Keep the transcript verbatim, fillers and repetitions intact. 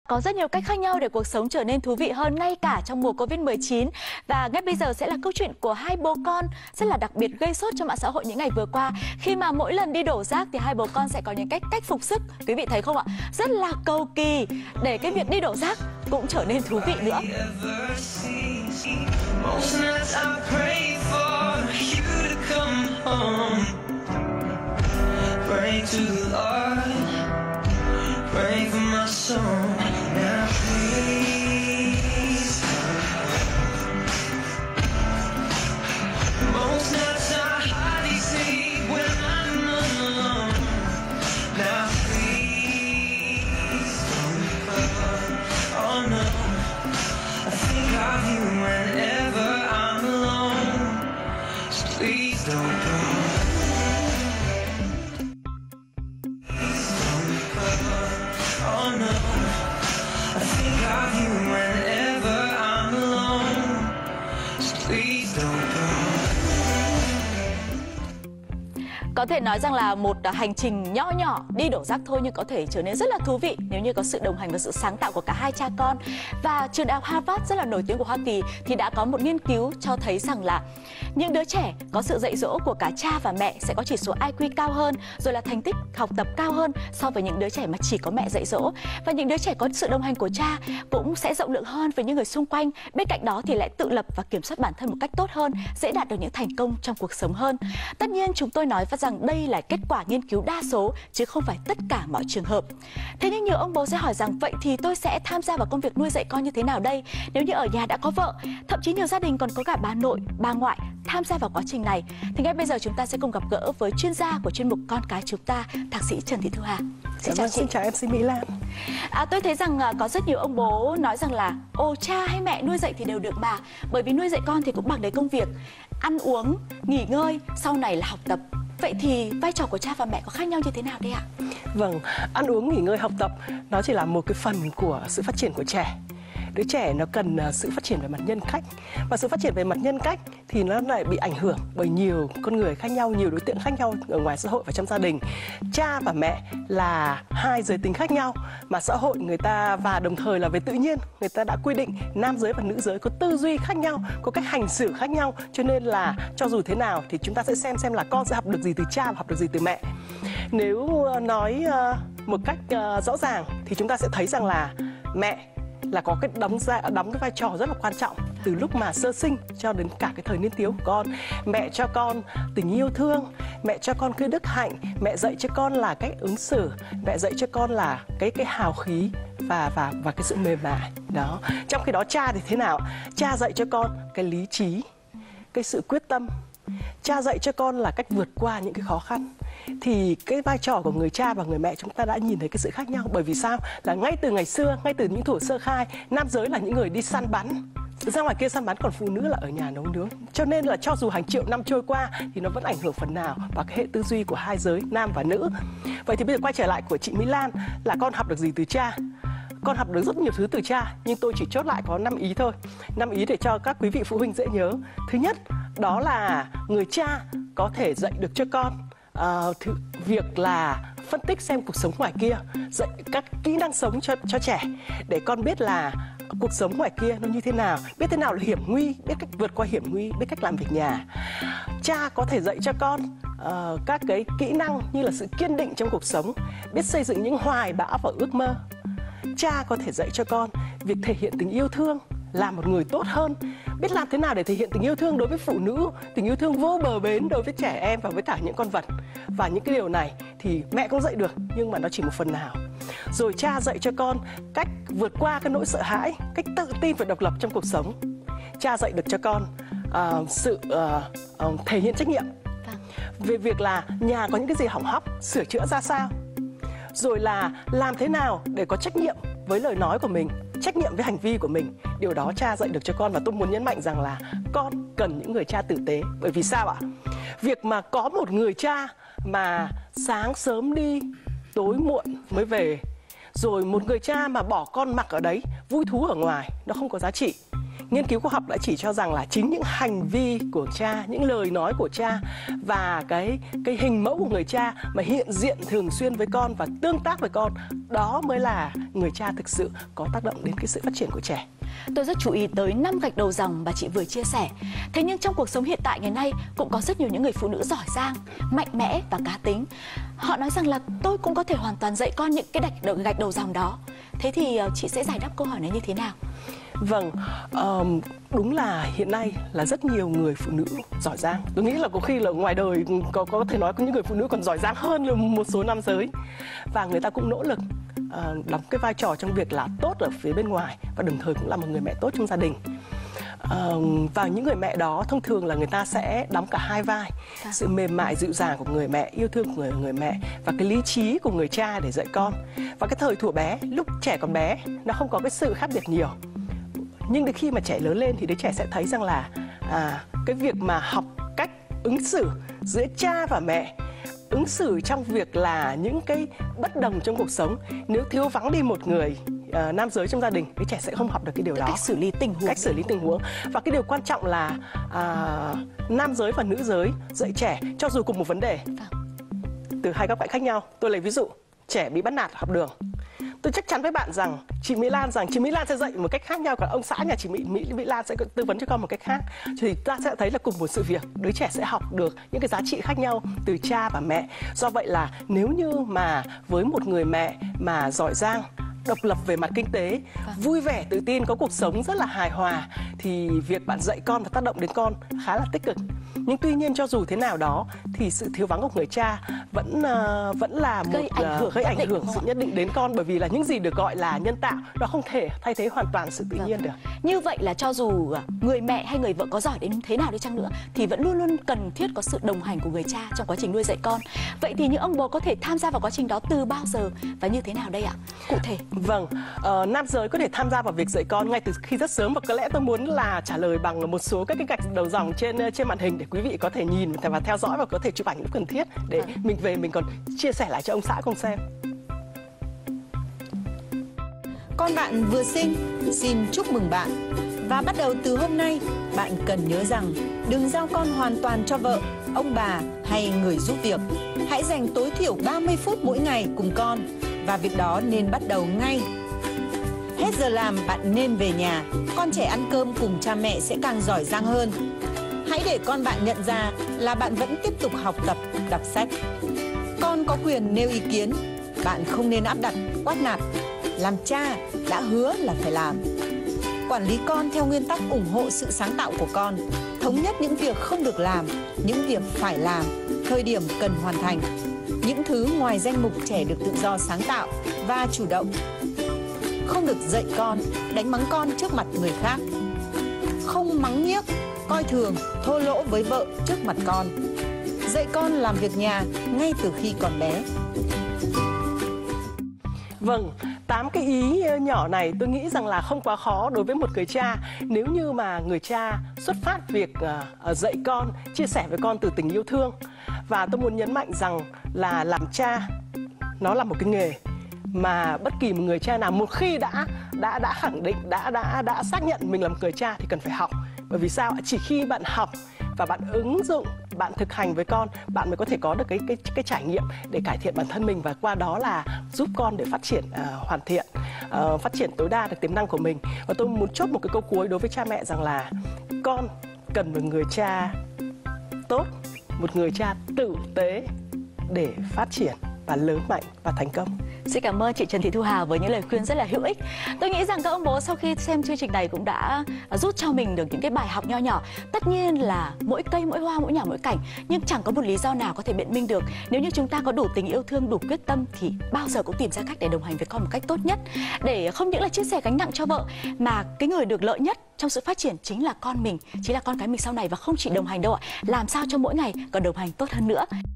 Có rất nhiều cách khác nhau để cuộc sống trở nên thú vị hơn ngay cả trong mùa Covid mười chín. Và ngay bây giờ sẽ là câu chuyện của hai bố con rất là đặc biệt gây sốt cho mạng xã hội những ngày vừa qua. Khi mà mỗi lần đi đổ rác thì hai bố con sẽ có những cách cách phục sức. Quý vị thấy không ạ? Rất là cầu kỳ để cái việc đi đổ rác cũng trở nên thú vị nữa. Pray for my soul now, please. Most nights I hardly sleep when I'm alone. Now, please don't go. Oh no, I think of you whenever I'm alone. So please don't go. Có thể nói rằng là một hành trình nhỏ nhỏ đi đổ rác thôi nhưng có thể trở nên rất là thú vị nếu như có sự đồng hành và sự sáng tạo của cả hai cha con. Và trường đại học Harvard rất là nổi tiếng của Hoa Kỳ thì đã có một nghiên cứu cho thấy rằng là những đứa trẻ có sự dạy dỗ của cả cha và mẹ sẽ có chỉ số I Q cao hơn, rồi là thành tích học tập cao hơn so với những đứa trẻ mà chỉ có mẹ dạy dỗ. Và những đứa trẻ có sự đồng hành của cha cũng sẽ rộng lượng hơn với những người xung quanh. Bên cạnh đó thì lại tự lập và kiểm soát bản thân một cách tốt hơn, dễ đạt được những thành công trong cuộc sống hơn. Tất nhiên chúng tôi nói và rằng đây là kết quả nghiên cứu đa số chứ không phải tất cả mọi trường hợp. Thế nhưng nhiều ông bố sẽ hỏi rằng vậy thì tôi sẽ tham gia vào công việc nuôi dạy con như thế nào đây? Nếu như ở nhà đã có vợ, thậm chí nhiều gia đình còn có cả bà nội, bà ngoại tham gia vào quá trình này. Thì ngay bây giờ chúng ta sẽ cùng gặp gỡ với chuyên gia của chuyên mục Con Cái Chúng Ta, Thạc sĩ Trần Thị Thu Hà. Xin chào chị. Xin chào em xê Mỹ Lan. À, tôi thấy rằng có rất nhiều ông bố nói rằng là ồ, cha hay mẹ nuôi dạy thì đều được mà, bởi vì nuôi dạy con thì cũng bằng đấy công việc, ăn uống, nghỉ ngơi, sau này là học tập. Vậy thì vai trò của cha và mẹ có khác nhau như thế nào đây ạ? Vâng, ăn uống, nghỉ ngơi, học tập nó chỉ là một cái phần của sự phát triển của trẻ. Đứa trẻ nó cần sự phát triển về mặt nhân cách. Và sự phát triển về mặt nhân cách thì nó lại bị ảnh hưởng bởi nhiều con người khác nhau, nhiều đối tượng khác nhau ở ngoài xã hội và trong gia đình. Cha và mẹ là hai giới tính khác nhau mà xã hội người ta và đồng thời là về tự nhiên người ta đã quy định nam giới và nữ giới có tư duy khác nhau, có cách hành xử khác nhau. Cho nên là cho dù thế nào thì chúng ta sẽ xem xem là con sẽ học được gì từ cha và học được gì từ mẹ. Nếu nói một cách rõ ràng thì chúng ta sẽ thấy rằng là mẹ là có cái đóng ra đóng cái vai trò rất là quan trọng từ lúc mà sơ sinh cho đến cả cái thời niên thiếu của con. Mẹ cho con tình yêu thương, mẹ cho con cái đức hạnh, mẹ dạy cho con là cách ứng xử, mẹ dạy cho con là cái cái hào khí và và và cái sự mềm mại đó. Trong khi đó cha thì thế nào? Cha dạy cho con cái lý trí, cái sự quyết tâm. Cha dạy cho con là cách vượt qua những cái khó khăn. Thì cái vai trò của người cha và người mẹ chúng ta đã nhìn thấy cái sự khác nhau. Bởi vì sao? Là ngay từ ngày xưa, ngay từ những thuở sơ khai, nam giới là những người đi săn bắn, ra ngoài kia săn bắn, còn phụ nữ là ở nhà nấu nướng. Cho nên là cho dù hàng triệu năm trôi qua thì nó vẫn ảnh hưởng phần nào vào cái hệ tư duy của hai giới nam và nữ. Vậy thì bây giờ quay trở lại của chị Mỹ Lan là con học được gì từ cha? Con học được rất nhiều thứ từ cha, nhưng tôi chỉ chốt lại có năm ý thôi. năm ý để cho các quý vị phụ huynh dễ nhớ. Thứ nhất, đó là người cha có thể dạy được cho con uh, thứ, việc là phân tích xem cuộc sống ngoài kia, dạy các kỹ năng sống cho, cho trẻ để con biết là cuộc sống ngoài kia nó như thế nào, biết thế nào là hiểm nguy, biết cách vượt qua hiểm nguy, biết cách làm việc nhà. Cha có thể dạy cho con uh, các cái kỹ năng như là sự kiên định trong cuộc sống, biết xây dựng những hoài bão và ước mơ. Cha có thể dạy cho con việc thể hiện tình yêu thương, làm một người tốt hơn, biết làm thế nào để thể hiện tình yêu thương đối với phụ nữ, tình yêu thương vô bờ bến đối với trẻ em và với cả những con vật. Và những cái điều này thì mẹ cũng dạy được, nhưng mà nó chỉ một phần nào. Rồi cha dạy cho con cách vượt qua cái nỗi sợ hãi, cách tự tin và độc lập trong cuộc sống. Cha dạy được cho con uh, sự uh, uh, thể hiện trách nhiệm về việc là nhà có những cái gì hỏng hóc, sửa chữa ra sao. Rồi là làm thế nào để có trách nhiệm với lời nói của mình, trách nhiệm với hành vi của mình. Điều đó cha dạy được cho con, và tôi muốn nhấn mạnh rằng là con cần những người cha tử tế. Bởi vì sao ạ? Việc mà có một người cha mà sáng sớm đi, tối muộn mới về, rồi một người cha mà bỏ con mặc ở đấy, vui thú ở ngoài, nó không có giá trị. nghiên cứu khoa học đã chỉ cho rằng là chính những hành vi của cha, những lời nói của cha và cái cái hình mẫu của người cha mà hiện diện thường xuyên với con và tương tác với con, đó mới là người cha thực sự có tác động đến cái sự phát triển của trẻ. Tôi rất chú ý tới năm gạch đầu dòng mà chị vừa chia sẻ. Thế nhưng trong cuộc sống hiện tại ngày nay cũng có rất nhiều những người phụ nữ giỏi giang, mạnh mẽ và cá tính. Họ nói rằng là tôi cũng có thể hoàn toàn dạy con những cái gạch, gạch đầu dòng đó. Thế thì chị sẽ giải đáp câu hỏi này như thế nào? Vâng, um, đúng là hiện nay là rất nhiều người phụ nữ giỏi giang. Tôi nghĩ là có khi là ngoài đời có có thể nói có những người phụ nữ còn giỏi giang hơn là một số nam giới. Và người ta cũng nỗ lực uh, đóng cái vai trò trong việc là tốt ở phía bên ngoài và đồng thời cũng là một người mẹ tốt trong gia đình. Uh, và những người mẹ đó thông thường là người ta sẽ đóng cả hai vai, à. sự mềm mại dịu dàng của người mẹ, yêu thương của người, người mẹ và cái lý trí của người cha để dạy con. Và cái thời thuở bé, lúc trẻ còn bé, nó không có cái sự khác biệt nhiều. Nhưng đến khi mà trẻ lớn lên thì đứa trẻ sẽ thấy rằng là à, cái việc mà học cách ứng xử giữa cha và mẹ, ứng xử trong việc là những cái bất đồng trong cuộc sống, nếu thiếu vắng đi một người uh, nam giới trong gia đình, đứa trẻ sẽ không học được cái điều đó. Cách xử lý tình huống. Cách xử lý tình huống. Và cái điều quan trọng là uh, nam giới và nữ giới dạy trẻ cho dù cùng một vấn đề, từ hai góc cạnh khác nhau. Tôi lấy ví dụ, trẻ bị bắt nạt học đường. Tôi chắc chắn với bạn rằng chị Mỹ Lan rằng chị Mỹ Lan sẽ dạy một cách khác nhau, còn ông xã nhà chị Mỹ, Mỹ, Mỹ Lan sẽ tư vấn cho con một cách khác. Thì ta sẽ thấy là cùng một sự việc, đứa trẻ sẽ học được những cái giá trị khác nhau từ cha và mẹ. Do vậy là nếu như mà với một người mẹ mà giỏi giang, độc lập về mặt kinh tế, vâng. vui vẻ, tự tin, có cuộc sống rất là hài hòa, thì việc bạn dạy con và tác động đến con khá là tích cực. Nhưng tuy nhiên cho dù thế nào đó thì sự thiếu vắng của người cha vẫn uh, vẫn là một gây ảnh hưởng, uh, gây ảnh định, hưởng sự nhất định đến con, bởi vì là những gì được gọi là nhân tạo nó không thể thay thế hoàn toàn sự tự vâng. nhiên được. Như vậy là cho dù người mẹ hay người vợ có giỏi đến thế nào đi chăng nữa thì vẫn luôn luôn cần thiết có sự đồng hành của người cha trong quá trình nuôi dạy con. Vậy thì những ông bố có thể tham gia vào quá trình đó từ bao giờ và như thế nào đây ạ? Cụ thể. Vâng, uh, nam giới có thể tham gia vào việc dạy con ngay từ khi rất sớm, và có lẽ tôi muốn là trả lời bằng một số các cái gạch đầu dòng trên trên màn hình để quý vị có thể nhìn và theo dõi và có thể chụp ảnh lúc cần thiết để à. mình về mình còn chia sẻ lại cho ông xã cùng xem. Con bạn vừa sinh, xin chúc mừng bạn. Và bắt đầu từ hôm nay, bạn cần nhớ rằng đừng giao con hoàn toàn cho vợ, ông bà hay người giúp việc. Hãy dành tối thiểu ba mươi phút mỗi ngày cùng con, và việc đó nên bắt đầu ngay. Hết giờ làm bạn nên về nhà, con trẻ ăn cơm cùng cha mẹ sẽ càng giỏi giang hơn. Hãy để con bạn nhận ra là bạn vẫn tiếp tục học tập, đọc sách. Con có quyền nêu ý kiến, bạn không nên áp đặt, quát nạt. Làm cha đã hứa là phải làm. Quản lý con theo nguyên tắc ủng hộ sự sáng tạo của con, thống nhất những việc không được làm, những việc phải làm, thời điểm cần hoàn thành, những thứ ngoài danh mục trẻ được tự do sáng tạo và chủ động. Không được dạy con, đánh mắng con trước mặt người khác. Không mắng nhiếc, coi thường, thô lỗ với vợ trước mặt con. Dạy con làm việc nhà ngay từ khi còn bé. Vâng, tám cái ý nhỏ này tôi nghĩ rằng là không quá khó đối với một người cha. Nếu như mà người cha xuất phát việc uh, dạy con, chia sẻ với con từ tình yêu thương. Và tôi muốn nhấn mạnh rằng là làm cha nó là một cái nghề mà bất kỳ một người cha nào một khi đã đã đã khẳng định, đã đã đã xác nhận mình là một người cha thì cần phải học. Bởi vì sao? Chỉ khi bạn học và bạn ứng dụng, bạn thực hành với con, bạn mới có thể có được cái cái cái trải nghiệm để cải thiện bản thân mình, và qua đó là giúp con để phát triển uh, hoàn thiện, uh, phát triển tối đa được tiềm năng của mình. Và tôi muốn chốt một cái câu cuối đối với cha mẹ rằng là con cần một người cha tốt, một người cha tử tế để phát triển và lớn mạnh và thành công. Xin cảm ơn chị Trần Thị Thu Hà với những lời khuyên rất là hữu ích. Tôi nghĩ rằng các ông bố sau khi xem chương trình này cũng đã rút cho mình được những cái bài học nho nhỏ. Tất nhiên là mỗi cây, mỗi hoa, mỗi nhà, mỗi cảnh, nhưng chẳng có một lý do nào có thể biện minh được. Nếu như chúng ta có đủ tình yêu thương, đủ quyết tâm thì bao giờ cũng tìm ra cách để đồng hành với con một cách tốt nhất. Để không những là chia sẻ gánh nặng cho vợ, mà cái người được lợi nhất trong sự phát triển chính là con mình, chính là con cái mình sau này, và không chỉ đồng hành đâu ạ. Làm sao cho mỗi ngày còn đồng hành tốt hơn nữa.